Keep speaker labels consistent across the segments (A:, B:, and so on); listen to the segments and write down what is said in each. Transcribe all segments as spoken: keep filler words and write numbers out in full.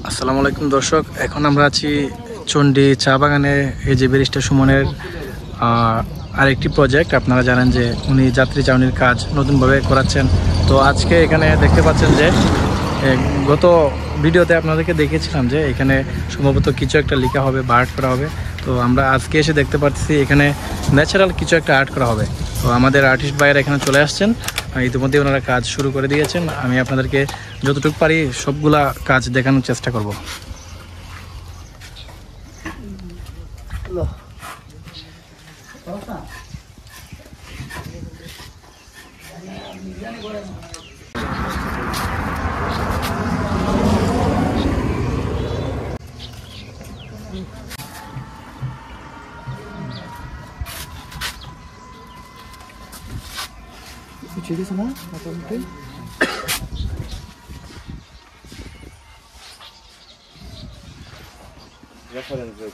A: আসসালামু আলাইকুম দর্শক, এখন আমরা আছি চণ্ডী চা বাগানে। এই যে ব্যারিস্টার সুমনের আরেকটি প্রজেক্ট, আপনারা জানেন যে উনি যাত্রী চাউনির কাজ নতুনভাবে করাচ্ছেন। তো আজকে এখানে দেখতে পাচ্ছেন যে গত ভিডিওতে আপনাদেরকে দেখেছিলাম যে এখানে সম্ভবত কিছু একটা লেখা হবে বা আর্ট করা হবে। তো আমরা আজকে এসে দেখতে পাচ্ছি এখানে ন্যাচারাল কিছু একটা আর্ট করা হবে। তো আমাদের আর্টিস্ট ভাইয়েরা এখানে চলে আসছেন, ইতিমধ্যে ওনারা কাজ শুরু করে দিয়েছেন। আমি আপনাদেরকে যতটুকু পারি সবগুলা কাজ দেখানোর চেষ্টা করব। Ucciso na? Matante? Reference.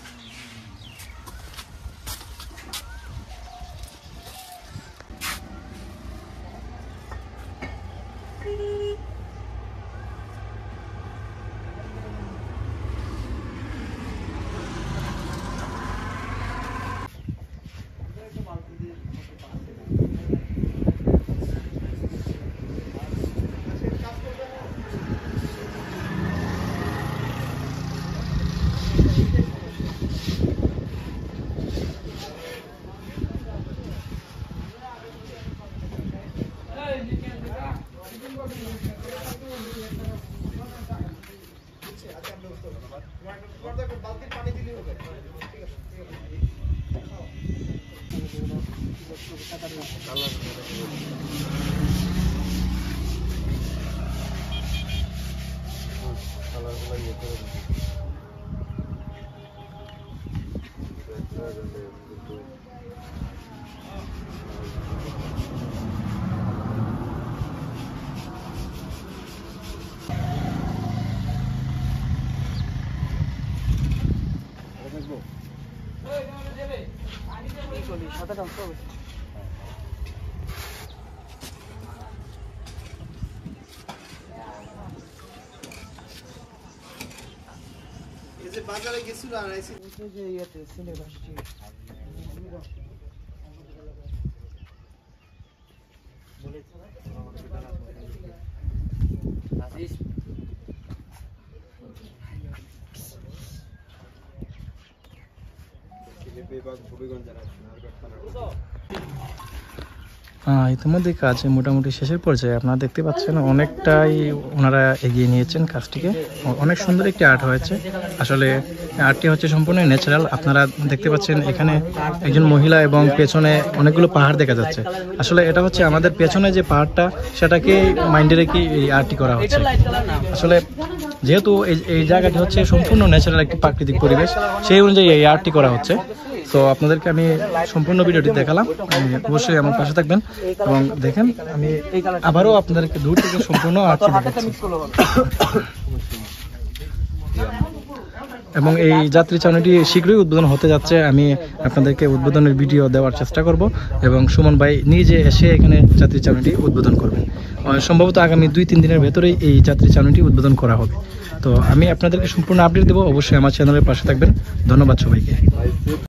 A: বাজারে গেছিল আর আইছি যে ইয়াতে সিনেমা আসছে বলেছ না আসিস সিলেবেবাগ ভবিগঞ্জ জানা নারগট থানা। হ্যাঁ, ইতিমধ্যে কাজ মোটামুটি শেষের পর্যায়ে। আপনারা দেখতে পাচ্ছেন অনেকটাই ওনারা এগিয়ে নিয়েছেন কাজটিকে। অনেক সুন্দর একটি আর্ট হয়েছে। আসলে আর্টটি হচ্ছে সম্পূর্ণ ন্যাচারাল। আপনারা দেখতে পাচ্ছেন এখানে একজন মহিলা এবং পেছনে অনেকগুলো পাহাড় দেখা যাচ্ছে। আসলে এটা হচ্ছে আমাদের পেছনে যে পাহাড়টা, সেটাকে মাইন্ডে রেখে এই আর্টটি করা হচ্ছে। আসলে যেহেতু এই এই জায়গাটি হচ্ছে সম্পূর্ণ ন্যাচারাল একটি প্রাকৃতিক পরিবেশ, সেই অনুযায়ী এই আর্টটি করা হচ্ছে। তো আপনাদেরকে আমি সম্পূর্ণ ভিডিওটি দেখালাম, অবশ্যই আমার পাশে থাকবেন এবং দেখেন। আমি আবারও আপনাদেরকে দূর থেকে সম্পূর্ণ আর্টটি দেখাচ্ছি। এবং এই যাত্রী চাউনিটি শীঘ্রই উদ্বোধন হতে যাচ্ছে। আমি আপনাদেরকে উদ্বোধনের ভিডিও দেওয়ার চেষ্টা করব এবং সুমন ভাই নিজে এসে এখানে যাত্রী চাউনিটি উদ্বোধন করবেন। সম্ভবত আগামী দুই তিন দিনের ভেতরেই এই যাত্রী চাউনিটি উদ্বোধন করা হবে। তো আমি আপনাদেরকে সম্পূর্ণ আপডেট দেবো, অবশ্যই আমার চ্যানেলের পাশে থাকবেন। ধন্যবাদ সবাইকে।